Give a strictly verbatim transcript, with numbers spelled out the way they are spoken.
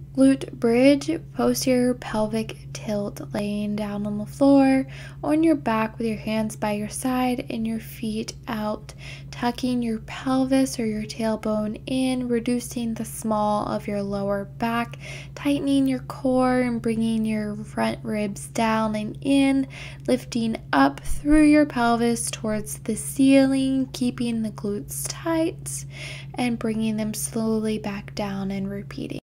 Glute bridge, posterior pelvic tilt, laying down on the floor, on your back with your hands by your side and your feet out, tucking your pelvis or your tailbone in, reducing the small of your lower back, tightening your core and bringing your front ribs down and in, lifting up through your pelvis towards the ceiling, keeping the glutes tight, and bringing them slowly back down and repeating.